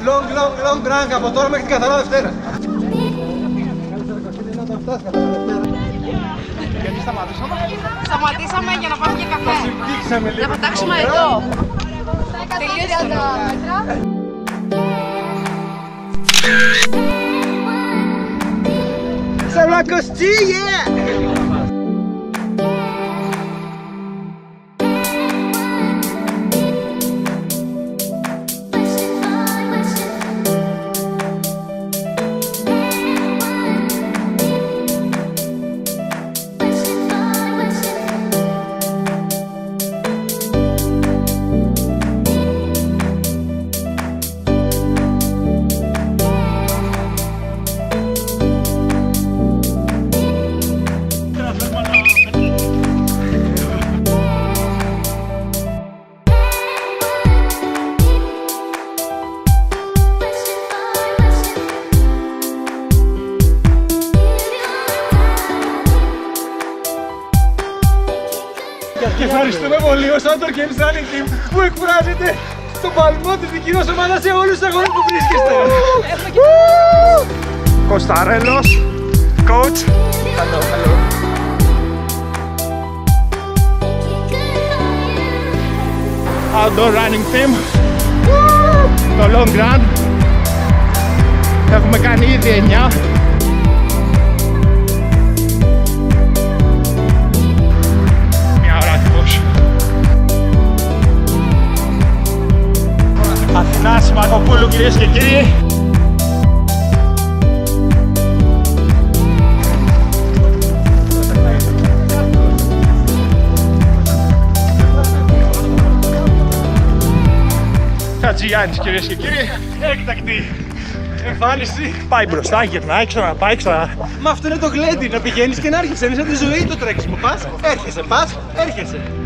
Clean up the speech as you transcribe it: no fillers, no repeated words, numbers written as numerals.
Long drunk από τώρα μέχρι την καθαρά Δευτέρα. Γιατί σταματήσαμε? Σταματήσαμε για να πάμε για καφέ. Συμπτύξαμε λίγο. Να πετάξουμε εδώ. Τελείωσε το μέτρα. Σαρακοστή, yeah! Και ευχαριστούμε πολύ ως Outdoor Games Running Team που εκφράζεται στον παλμό της δική μας ομάδας σε όλους τους αγώνες που βρίσκεστε. Κωνσταρέλος, coach. Hello. Outdoor Running Team. Το Long Run. Έχουμε κάνει ήδη 9. Αθηνά Συμμαχοπούλου, κυρίες και κύριοι. Χατζηγιάννης, κυρίες και κύριοι. Έκτακτη εμφάνιση. Πάει μπροστά, γυρνάει, ξαναπάει, Μα αυτό είναι το γλέντι, να πηγαίνεις και να έρχεσαι. Είναι σαν τη ζωή το τρέξιμο. Πας, έρχεσαι, έρχεσαι.